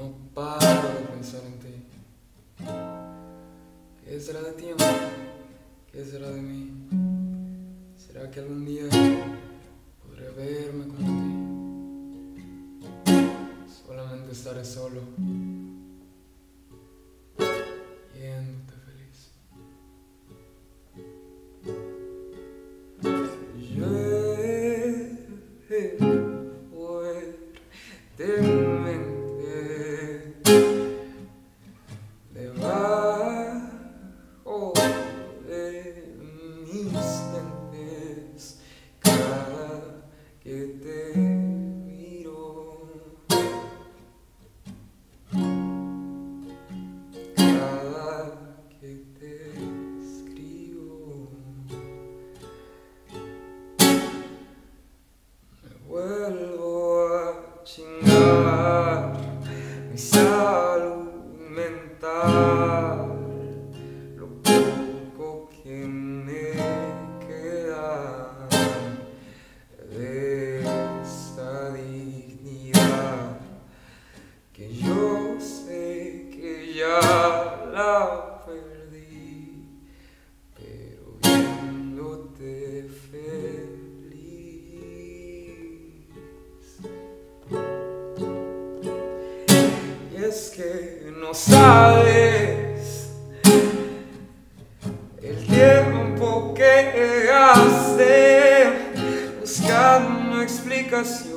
no paro de pensar en ti. ¿Qué será de ti, amor? ¿Qué será de mí? ¿Será que algún día podré verme como ti? Solamente estaré solo, viéndote feliz. Fuertemente debajo de mis lentes cada que te miro, cada que te escribo. Me vuelvo a chingar mi salud mental, lo poco que me queda de esta dignidad, que yo sé que ya la perdí, pero viéndote feliz. Y es que no sabes el tiempo que gasté buscando una explicación